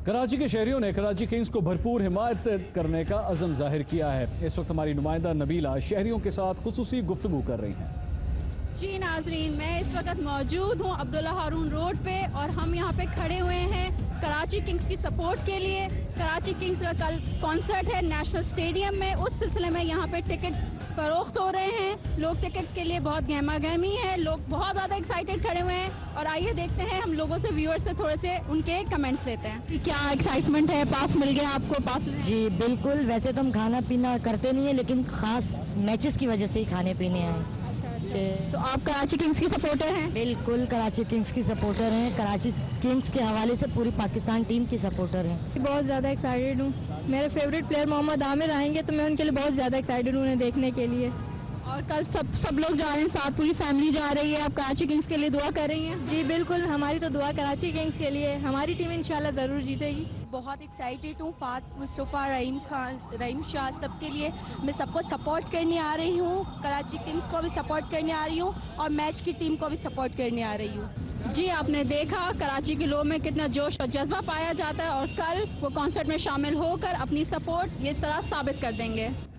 کراچی کے شہریوں نے کراچی کنگز کو بھرپور حمایت کرنے کا عزم ظاہر کیا ہے۔ اس وقت ہماری نمائندہ نبیلہ شہریوں کے ساتھ خصوصی گفتگو کر رہی ہیں۔ جی ناظرین، میں اس وقت موجود ہوں عبداللہ ہارون روڈ پہ اور ہم یہاں پہ کھڑے ہوئے ہیں کراچی کنگز کی سپورٹ کے لیے۔ کراچی کنگز کا کل کانسرٹ ہے نیشنل اسٹیڈیم میں، اس سلسلے میں یہاں پہ ٹکٹ فروخت ہو رہے ہیں۔ لوگ ٹکٹ کے لیے بہت گہما گہمی ہے، لوگ بہت زیادہ ایکسائٹیڈ کھڑے ہوئے ہیں اور آئیے دیکھتے ہیں ہم لوگوں سے، ویورز سے تھوڑے سے ان کے کمنٹس لیتے ہیں۔ کیا ایکسائٹمنٹ ہے؟ پاس مل گیا آپ کو؟ پاس جی بالکل، ویسے تو ہم کھانا پینا کرتے نہیں ہیں لیکن خاص میچز کی وجہ سے ہی کھانے پینے آئے۔ تو آپ کراچی کنگز کی سپورٹر ہیں؟ بالکل کراچی کنگز کی سپورٹر ہیں، کراچی کنگز کے حوالے سے پوری پاکستان ٹیم کی سپورٹر ہیں۔ بہت زیادہ ایکسائٹیڈ ہوں، میرے فیوریٹ پلیئر محمد عامر آئیں گے تو میں ان کے لیے بہت زیادہ ایکسائٹیڈ ہوں انہیں دیکھنے کے لیے۔ اور کل سب لوگ جا رہے ہیں ساتھ، پوری فیملی جا رہی ہے۔ آپ کراچی کنگز کے لیے دعا کر رہی ہیں؟ جی بالکل، ہماری تو دعا کراچی کنگز کے لیے، ہماری ٹیم انشاءاللہ ضرور جیتے گی۔ بہت ایکسائٹیڈ ہوں، فات مصطفیٰ، رحیم شاہ، سب کے لیے میں سب کو سپورٹ کرنے آ رہی ہوں، کراچی کنگز کو بھی سپورٹ کرنے آ رہی ہوں اور میچ کی ٹیم کو بھی سپورٹ کرنے آ رہی ہوں۔ جی آپ نے دیکھا کراچی کے لوگوں میں کتنا جوش اور جذبہ پایا جاتا ہے اور کل وہ کانسرٹ میں شامل ہو کر اپنی سپورٹ یہ طرح ثابت کر دیں گے۔